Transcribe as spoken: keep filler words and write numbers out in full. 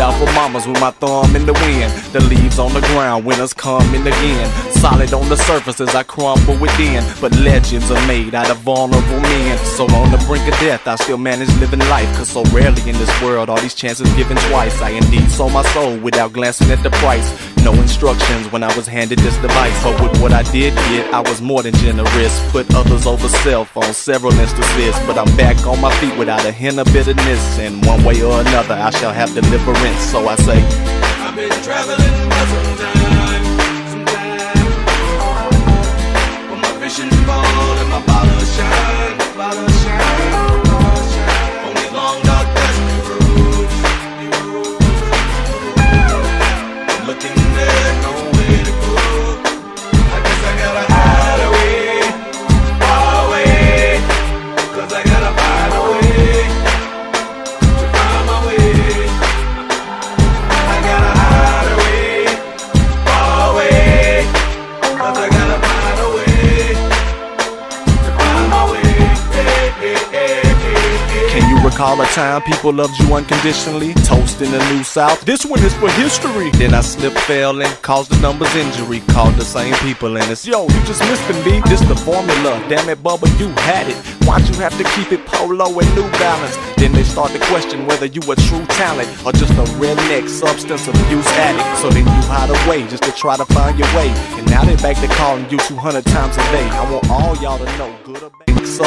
out for mamas with my thumb in the wind. The leaves on the ground, winners coming again. Solid on the surface as I crumble within, but legends are made out of vulnerable men. So on the brink of death, I still manage living life, cause so rarely in this world all these chances given twice. I indeed sold my soul without glancing at the price. No instructions when I was handed this device, but with what I did get, I was more than generous. Put others over self on several instances, but I'm back on my feet without a hint of bitterness. And one way or another, I shall have deliverance. So I say, I've been traveling for some time, some time. But my vision ball and my bottle shine, bottle shine, bottle shine. Only long dark dusty roads, I'm looking there, nowhere to go. I guess I gotta hide away, far away, cause I gotta find a way to find my way. I gotta hide away, far away, cause I gotta find a way to find my way. Hey, hey, hey, hey, hey. can you recall a time people loved you unconditionally? Toast in the New South, this one is for history. Then I slipped, fell, and caused the numbers injury. Called the same people and it's, yo, you just missed them, B. This the formula, damn it, Bubba, you had it. Why'd you have to keep it polo and New Balance? Then they start to question whether you a true talent or just a redneck substance abuse addict. So then you hide away just to try to find your way, and now they back to calling you two hundred times a day. I want all y'all to know, good or bad. So